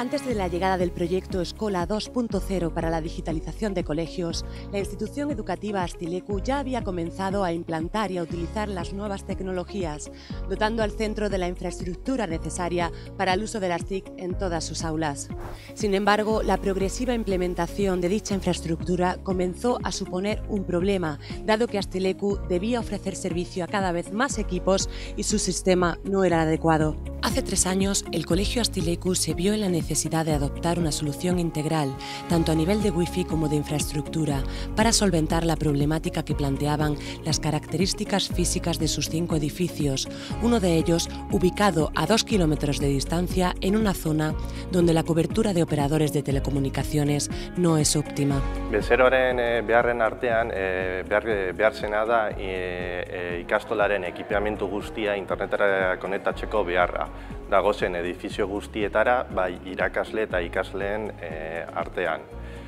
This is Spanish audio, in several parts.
Antes de la llegada del proyecto Escola 2.0 para la digitalización de colegios, la institución educativa Astileku ya había comenzado a implantar y a utilizar las nuevas tecnologías, dotando al centro de la infraestructura necesaria para el uso de las TIC en todas sus aulas. Sin embargo, la progresiva implementación de dicha infraestructura comenzó a suponer un problema, dado que Astileku debía ofrecer servicio a cada vez más equipos y su sistema no era adecuado. Hace 3 años, el Colegio Astileku se vio en la necesidad de adoptar una solución integral, tanto a nivel de Wi-Fi como de infraestructura, para solventar la problemática que planteaban las características físicas de sus 5 edificios, uno de ellos ubicado a 2 kilómetros de distancia en una zona donde la cobertura de operadores de telecomunicaciones no es óptima. Bezeroaren beharren artean, behar zena da ikastolaren ekipamentu guztia internetera konektatzeko beharra. Dagozen edifizio guztietara, bai irakasle eta ikasleen artean.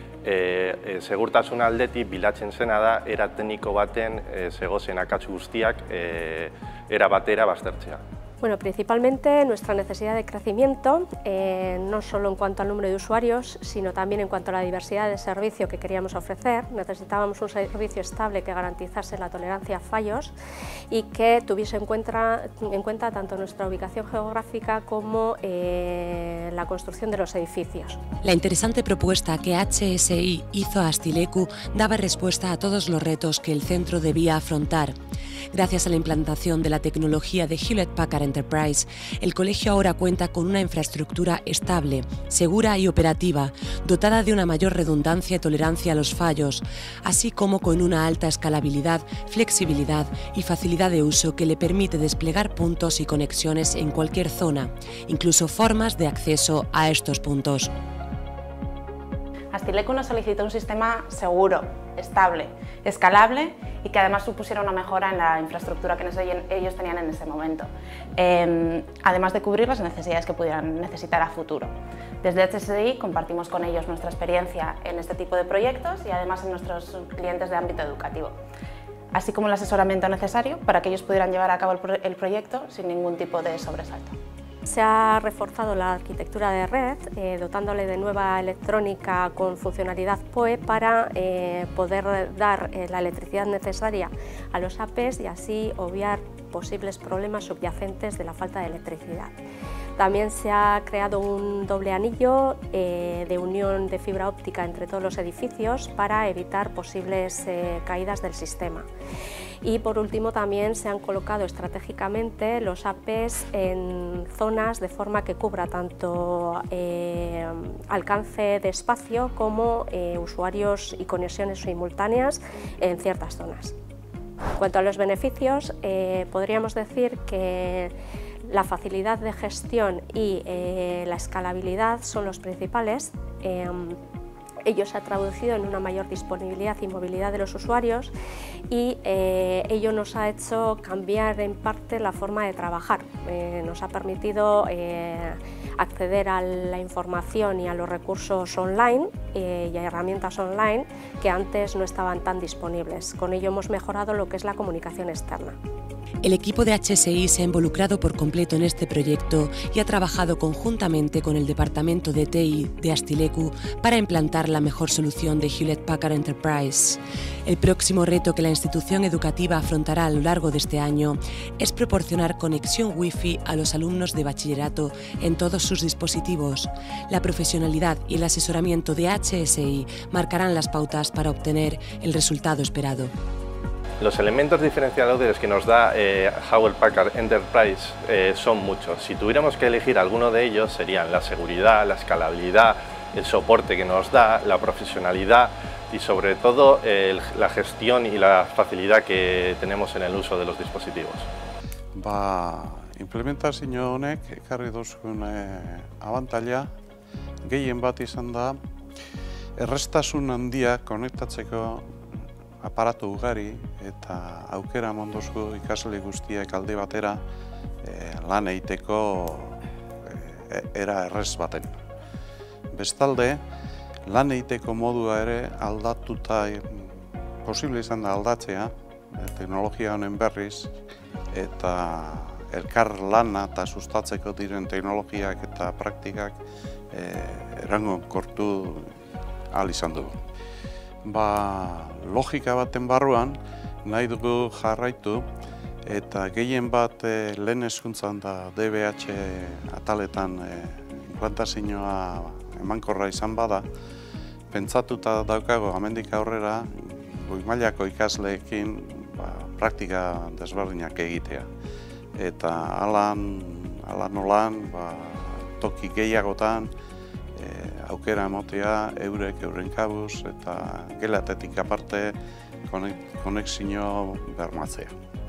Segurtasun aldetik bilatzen zena da, era tekniko baten zegozen akats guztiak era batera baztertzea. Bueno, principalmente nuestra necesidad de crecimiento, no solo en cuanto al número de usuarios, sino también en cuanto a la diversidad de servicio que queríamos ofrecer. Necesitábamos un servicio estable que garantizase la tolerancia a fallos y que tuviese en cuenta tanto nuestra ubicación geográfica como la construcción de los edificios. La interesante propuesta que HSI hizo a Astileku daba respuesta a todos los retos que el centro debía afrontar. Gracias a la implantación de la tecnología de Hewlett Packard Enterprise, el colegio ahora cuenta con una infraestructura estable, segura y operativa, dotada de una mayor redundancia y tolerancia a los fallos, así como con una alta escalabilidad, flexibilidad y facilidad de uso que le permite desplegar puntos y conexiones en cualquier zona, incluso formas de acceso a estos puntos. Astileku nos solicitó un sistema seguro, estable, escalable y que además supusiera una mejora en la infraestructura que ellos tenían en ese momento, además de cubrir las necesidades que pudieran necesitar a futuro. Desde HSI compartimos con ellos nuestra experiencia en este tipo de proyectos y además en nuestros clientes de ámbito educativo, así como el asesoramiento necesario para que ellos pudieran llevar a cabo el proyecto sin ningún tipo de sobresalto. Se ha reforzado la arquitectura de red, dotándole de nueva electrónica con funcionalidad PoE para poder dar la electricidad necesaria a los APs y así obviar posibles problemas subyacentes de la falta de electricidad. También se ha creado un doble anillo de unión de fibra óptica entre todos los edificios para evitar posibles caídas del sistema. Y por último también se han colocado estratégicamente los APs en zonas de forma que cubra tanto alcance de espacio como usuarios y conexiones simultáneas en ciertas zonas. En cuanto a los beneficios, podríamos decir que la facilidad de gestión y la escalabilidad son los principales. Ello se ha traducido en una mayor disponibilidad y movilidad de los usuarios y ello nos ha hecho cambiar en parte la forma de trabajar. Nos ha permitido acceder a la información y a los recursos online y a herramientas online que antes no estaban tan disponibles. Con ello hemos mejorado lo que es la comunicación externa. El equipo de HSI se ha involucrado por completo en este proyecto y ha trabajado conjuntamente con el departamento de TI de Astileku para implantar la mejor solución de Hewlett Packard Enterprise. El próximo reto que la institución educativa afrontará a lo largo de este año es proporcionar conexión Wi-Fi a los alumnos de bachillerato en todos sus dispositivos. La profesionalidad y el asesoramiento de HSI marcarán las pautas para obtener el resultado esperado. Los elementos diferenciadores que nos da Hewlett Packard Enterprise son muchos. Si tuviéramos que elegir alguno de ellos serían la seguridad, la escalabilidad, el soporte que nos da, la profesionalidad y sobre todo la gestión y la facilidad que tenemos en el uso de los dispositivos. Implementazio honek ekarri duzun abantaila gehien bat izan da errestasun handia konektatzeko aparatu ugari eta aukera mondozu ikasle guztiak alde batera lan egiteko era errez baten. Bestalde, lan egiteko modua ere aldatuta posible izan da aldatzea, teknologia honen berriz eta elkar lana eta sustatzeko diren teknologiak eta praktikak erangonkortu ahal izan dugu. Logika baten barruan nahi dugu jarraitu eta gehien bat lehen hezkuntzan da DBH ataletan implantazioa emankorra izan bada, pentsatuta daukago hemendik aurrera goi mailako ikasleekin praktika desberdinak egitea. Eta hala nolan toki gehiagotan aukera emotea euren kabuz eta gelatetik aparte konexio bermatzea.